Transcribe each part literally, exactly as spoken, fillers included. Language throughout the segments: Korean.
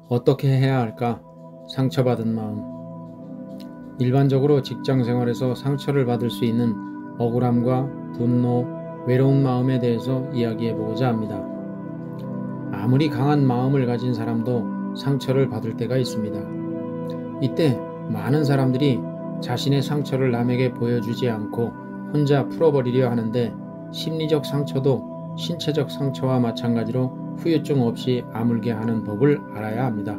어떻게 해야 할까? 상처받은 마음. 일반적으로 직장 생활에서 상처를 받을 수 있는 억울함과 분노, 외로운 마음에 대해서 이야기해 보고자 합니다. 아무리 강한 마음을 가진 사람도 상처를 받을 때가 있습니다. 이때 많은 사람들이 자신의 상처를 남에게 보여주지 않고 혼자 풀어버리려 하는데, 심리적 상처도 신체적 상처와 마찬가지로 후유증 없이 아물게 하는 법을 알아야 합니다.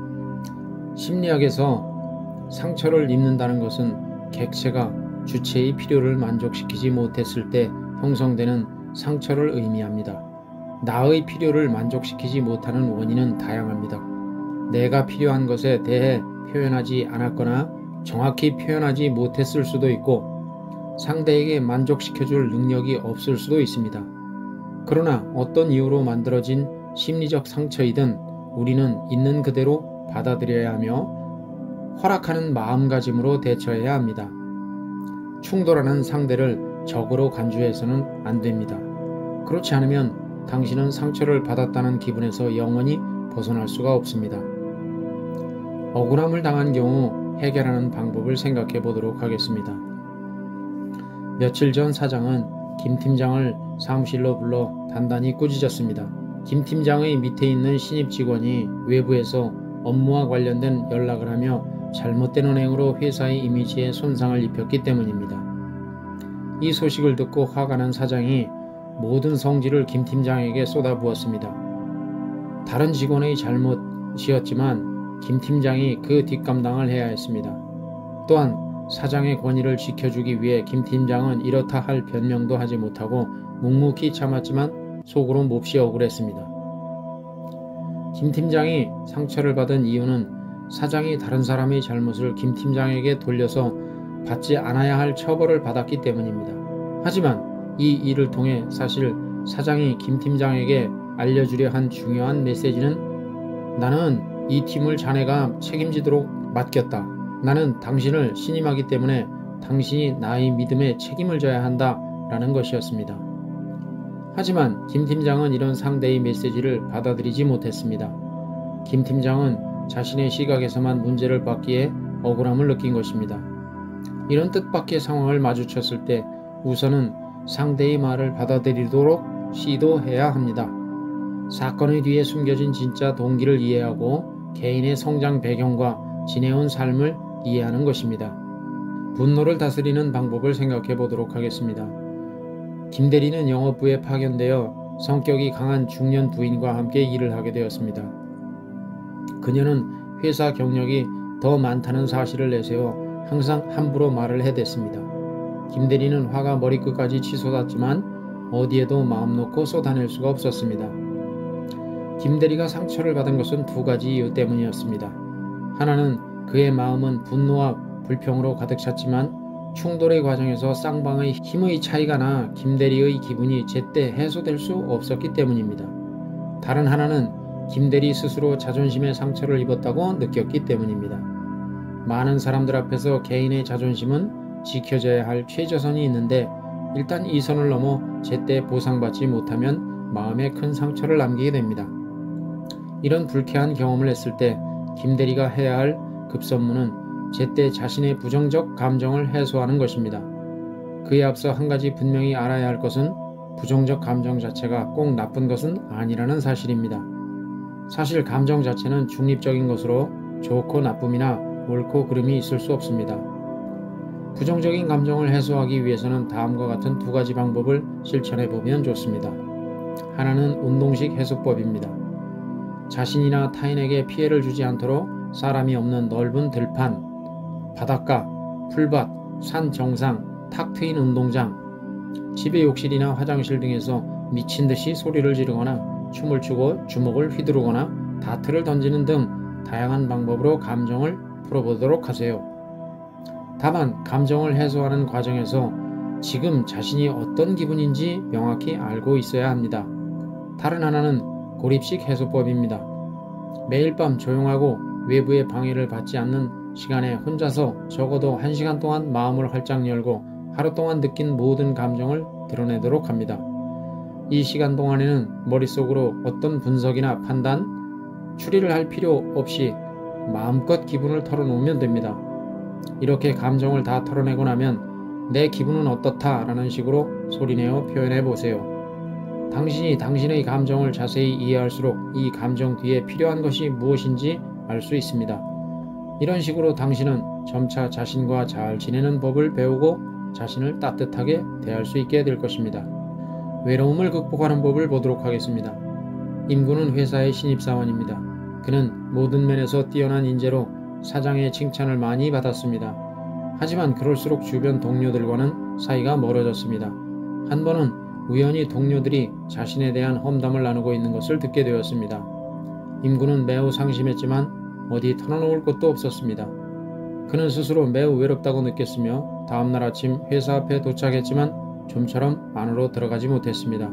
심리학에서 상처를 입는다는 것은 객체가 주체의 필요를 만족시키지 못했을 때 형성되는 상처를 의미합니다. 나의 필요를 만족시키지 못하는 원인은 다양합니다. 내가 필요한 것에 대해 표현하지 않았거나 정확히 표현하지 못했을 수도 있고, 상대에게 만족시켜줄 능력이 없을 수도 있습니다. 그러나 어떤 이유로 만들어진 심리적 상처이든 우리는 있는 그대로 받아들여야 하며 허락하는 마음가짐으로 대처해야 합니다. 충돌하는 상대를 적으로 간주해서는 안 됩니다. 그렇지 않으면 당신은 상처를 받았다는 기분에서 영원히 벗어날 수가 없습니다. 억울함을 당한 경우 해결하는 방법을 생각해 보도록 하겠습니다. 며칠 전 사장은 김 팀장을 사무실로 불러 단단히 꾸짖었습니다. 김 팀장의 밑에 있는 신입 직원이 외부에서 업무와 관련된 연락을 하며 잘못된 언행으로 회사의 이미지에 손상을 입혔기 때문입니다. 이 소식을 듣고 화가 난 사장이 모든 성질을 김 팀장에게 쏟아부었습니다. 다른 직원의 잘못이었지만 김 팀장이 그 뒷감당을 해야 했습니다. 또한 사장의 권위를 지켜주기 위해 김 팀장은 이렇다 할 변명도 하지 못하고 묵묵히 참았지만 속으로 몹시 억울했습니다. 김 팀장이 상처를 받은 이유는 사장이 다른 사람의 잘못을 김 팀장에게 돌려서 받지 않아야 할 처벌을 받았기 때문입니다. 하지만 이 일을 통해 사실 사장이 김 팀장에게 알려주려 한 중요한 메시지는, 나는 이 팀을 자네가 책임지도록 맡겼다. 나는 당신을 신임하기 때문에 당신이 나의 믿음에 책임을 져야 한다 라는 것이었습니다. 하지만 김 팀장은 이런 상대의 메시지를 받아들이지 못했습니다. 김 팀장은 자신의 시각에서만 문제를 봤기에 억울함을 느낀 것입니다. 이런 뜻밖의 상황을 마주쳤을 때 우선은 상대의 말을 받아들이도록 시도해야 합니다. 사건의 뒤에 숨겨진 진짜 동기를 이해하고 개인의 성장 배경과 지내온 삶을 이해하는 것입니다. 분노를 다스리는 방법을 생각해 보도록 하겠습니다. 김 대리는 영업부에 파견되어 성격이 강한 중년 부인과 함께 일을 하게 되었습니다. 그녀는 회사 경력이 더 많다는 사실을 내세워 항상 함부로 말을 해댔습니다. 김 대리는 화가 머리끝까지 치솟았지만 어디에도 마음 놓고 쏟아낼 수가 없었습니다. 김 대리가 상처를 받은 것은 두 가지 이유 때문이었습니다. 하나는 그의 마음은 분노와 불평으로 가득 찼지만 충돌의 과정에서 쌍방의 힘의 차이가 나 김 대리의 기분이 제때 해소될 수 없었기 때문입니다. 다른 하나는 김 대리 스스로 자존심에 상처를 입었다고 느꼈기 때문입니다. 많은 사람들 앞에서 개인의 자존심은 지켜져야 할 최저선이 있는데, 일단 이 선을 넘어 제때 보상받지 못하면 마음에 큰 상처를 남기게 됩니다. 이런 불쾌한 경험을 했을 때 김 대리가 해야 할 급선무는 제때 자신의 부정적 감정을 해소하는 것입니다. 그에 앞서 한 가지 분명히 알아야 할 것은 부정적 감정 자체가 꼭 나쁜 것은 아니라는 사실입니다. 사실 감정 자체는 중립적인 것으로 좋고 나쁨이나 옳고 그름이 있을 수 없습니다. 부정적인 감정을 해소하기 위해서는 다음과 같은 두 가지 방법을 실천해 보면 좋습니다. 하나는 운동식 해소법입니다. 자신이나 타인에게 피해를 주지 않도록 사람이 없는 넓은 들판, 바닷가, 풀밭, 산 정상, 탁 트인 운동장, 집의 욕실이나 화장실 등에서 미친듯이 소리를 지르거나 춤을 추고 주먹을 휘두르거나 다트를 던지는 등 다양한 방법으로 감정을 풀어보도록 하세요. 다만 감정을 해소하는 과정에서 지금 자신이 어떤 기분인지 명확히 알고 있어야 합니다. 다른 하나는 고립식 해소법입니다. 매일 밤 조용하고 외부의 방해를 받지 않는 시간에 혼자서 적어도 한 시간 동안 마음을 활짝 열고 하루 동안 느낀 모든 감정을 드러내도록 합니다. 이 시간 동안에는 머릿속으로 어떤 분석이나 판단, 추리를 할 필요 없이 마음껏 기분을 털어놓으면 됩니다. 이렇게 감정을 다 털어내고 나면 내 기분은 어떻다 라는 식으로 소리내어 표현해 보세요. 당신이 당신의 감정을 자세히 이해할수록 이 감정 뒤에 필요한 것이 무엇인지 알 수 있습니다. 이런 식으로 당신은 점차 자신과 잘 지내는 법을 배우고 자신을 따뜻하게 대할 수 있게 될 것입니다. 외로움을 극복하는 법을 보도록 하겠습니다. 임구는 회사의 신입사원입니다. 그는 모든 면에서 뛰어난 인재로 사장의 칭찬을 많이 받았습니다. 하지만 그럴수록 주변 동료들과는 사이가 멀어졌습니다. 한 번은 우연히 동료들이 자신에 대한 험담을 나누고 있는 것을 듣게 되었습니다. 임구는 매우 상심했지만 어디 털어놓을 곳도 없었습니다. 그는 스스로 매우 외롭다고 느꼈으며 다음날 아침 회사 앞에 도착했지만 좀처럼 안으로 들어가지 못했습니다.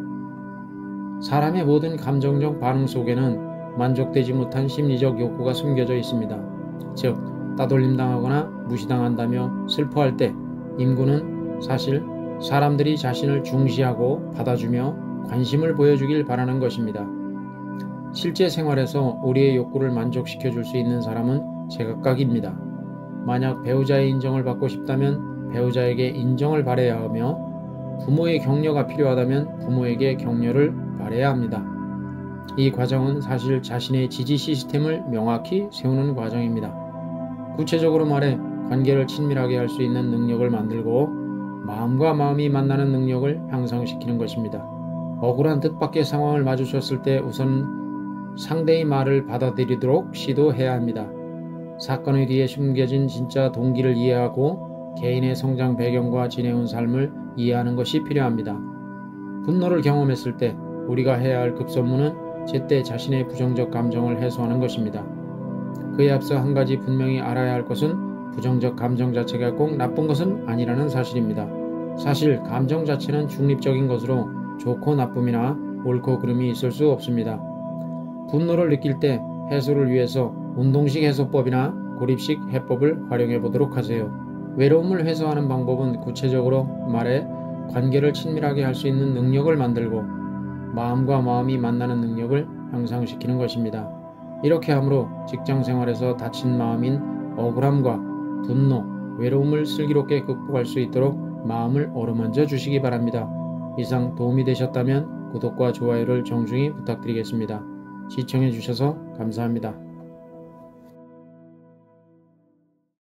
사람의 모든 감정적 반응 속에는 만족되지 못한 심리적 욕구가 숨겨져 있습니다. 즉, 따돌림당하거나 무시당한다며 슬퍼할 때 임구는 사실 사람들이 자신을 중시하고 받아주며 관심을 보여주길 바라는 것입니다. 실제 생활에서 우리의 욕구를 만족시켜 줄 수 있는 사람은 제각각입니다. 만약 배우자의 인정을 받고 싶다면 배우자에게 인정을 바라야 하며 부모의 격려가 필요하다면 부모에게 격려를 바라야 합니다. 이 과정은 사실 자신의 지지 시스템을 명확히 세우는 과정입니다. 구체적으로 말해 관계를 친밀하게 할 수 있는 능력을 만들고 마음과 마음이 만나는 능력을 향상시키는 것입니다. 억울한 뜻밖의 상황을 마주쳤을 때 우선 상대의 말을 받아들이도록 시도해야 합니다. 사건의 뒤에 숨겨진 진짜 동기를 이해하고 개인의 성장 배경과 지내온 삶을 이해하는 것이 필요합니다. 분노를 경험했을 때 우리가 해야 할 급선무는 제때 자신의 부정적 감정을 해소하는 것입니다. 그에 앞서 한 가지 분명히 알아야 할 것은 부정적 감정 자체가 꼭 나쁜 것은 아니라는 사실입니다. 사실 감정 자체는 중립적인 것으로 좋고 나쁨이나 옳고 그름이 있을 수 없습니다. 분노를 느낄 때 해소를 위해서 운동식 해소법이나 고립식 해법을 활용해 보도록 하세요. 외로움을 해소하는 방법은 구체적으로 말해 관계를 친밀하게 할 수 있는 능력을 만들고 마음과 마음이 만나는 능력을 향상시키는 것입니다. 이렇게 함으로 직장생활에서 다친 마음인 억울함과 분노, 외로움을 슬기롭게 극복할 수 있도록 마음을 어루만져 주시기 바랍니다. 이상 도움이 되셨다면 구독과 좋아요를 정중히 부탁드리겠습니다. 시청해 주셔서 감사합니다.